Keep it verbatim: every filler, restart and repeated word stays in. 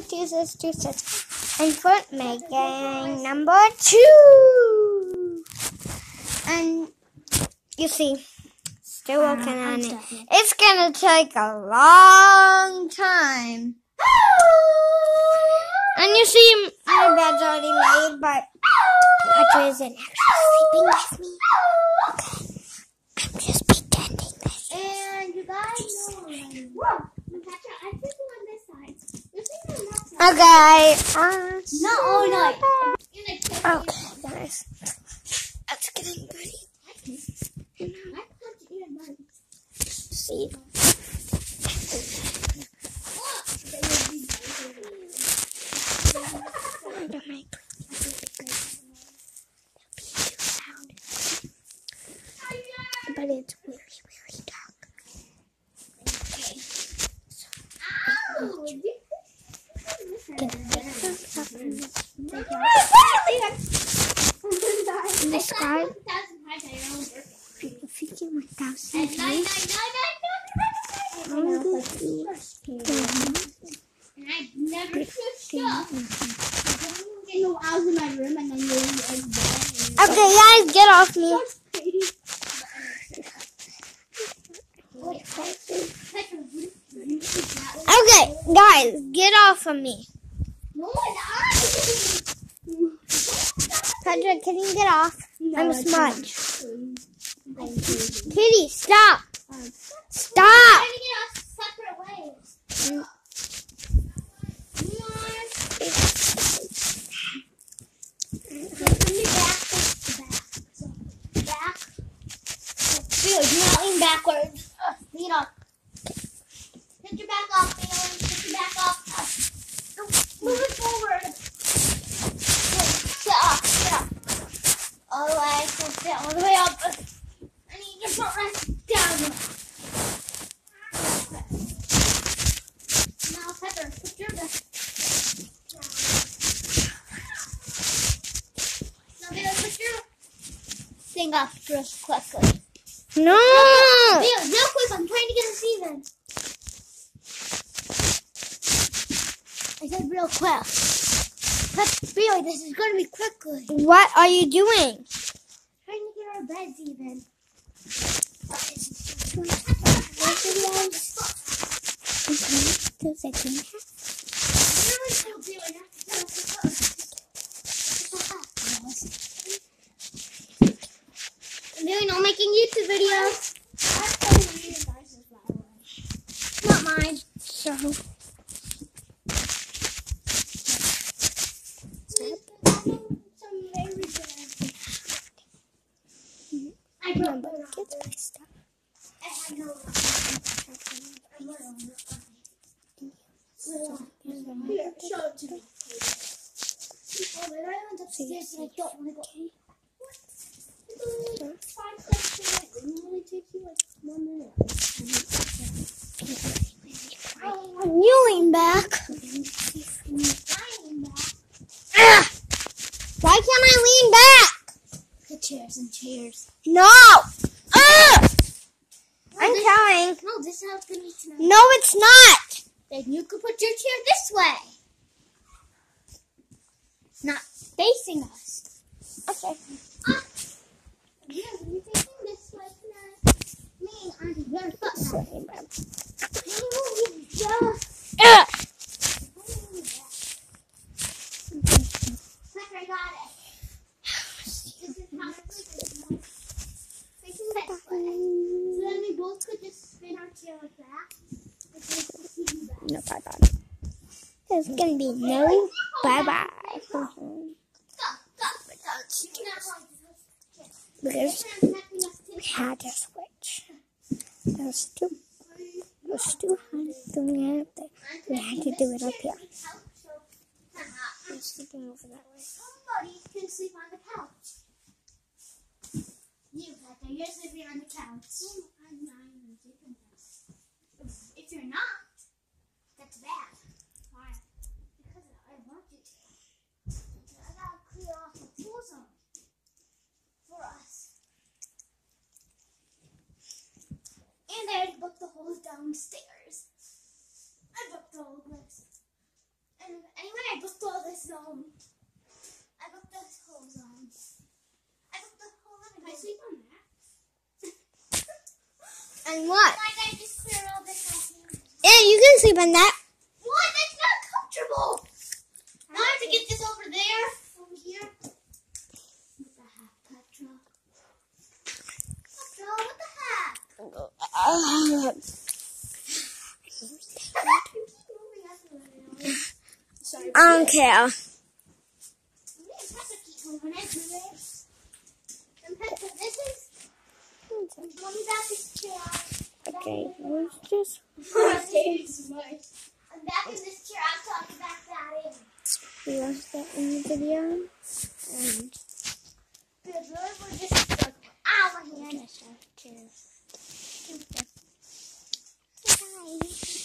let's use this two sets and foot making number two. And you see, still working uh, on it. It. It's gonna take a long time. And you see, my bed's already made, but Patrick isn't actually sleeping with me. Okay, I'm just pretending this. And you guys know already. Whoa! Patrick, I think you on this side. You're sitting on that side. Okay. Uh, Not all night. Okay, guys. That's getting ready. See. But it's really, really dark. Okay. So, gonna take some up in the sky. Fifty one thousand views. And I never switched up. I was in my room and then you were Okay, guys, get off me. Okay, guys, get off of me. Patrick, can you get off? No, I'm a smudge. Kitty, stop. Stop. I'm trying to get off separate ways. Back. Feel, do not lean backwards. Uh, lean up. Hit your back off, Felix. Hit your back off. Uh, move it forward. Sit up. Sit up. All the way. So sit all the way up. I need your foot rest down. Now, Pepper, put your best. Now, Felix, put your thing up just quickly. No. Felix, real quick. I'm trying to get a season. I said real quick. But really, this is going to be quickly. What are you doing? Trying to get our beds even. Two seconds. I'm doing all making YouTube videos. Not mine. So. I Remember, kids buy stuff. Show it to me. Oh, but I went upstairs and I don't want to go. What? Five steps to it. It only takes you like one minute. Oh, I'm kneeling back. Ah! Why can't I lean back? The chairs and chairs. No! Ugh! I'm telling. No, this is how it's going to be tonight. No, it's not. Then you could put your chair this way. Not facing us. Okay. Ah. Yeah, you're facing this way tonight. Me, I'm your foot. Sorry, Bob. Ugh. I got it. This is how I put this one. Facing this way. So then we both could just spin our chair like that. No, bye bye. There's gonna be no bye bye. Because we had to switch. Those two, those two had doing it up there. We had to do it up here. I'm sleeping over that way. Somebody can sleep on the couch. You, Becca, you're sleeping on the couch. I'm not even sleeping there. If you're not, that's bad. Why? Because I want you to. I gotta clear off the pool zone for us. And I booked the whole downstairs. I booked the whole place. And this zone. I got this whole zone. I got the whole living room. I sleep on that. And what? Like I just cleared all this out. Yeah, you can sleep on that. What? That's not comfortable. Now I have to get this over there. Over here. What the heck, Petra? Petra, what the heck? Uh, You keep moving everywhere. Sorry. I don't care. Me and Petra keep moving everywhere. And Petra, this is... Let me back this chair. Okay, where's this? I'm back in this chair. I'm talking back that in. We watched that in the video. And Good, we're just like, ow, my hand. cheers. Bye.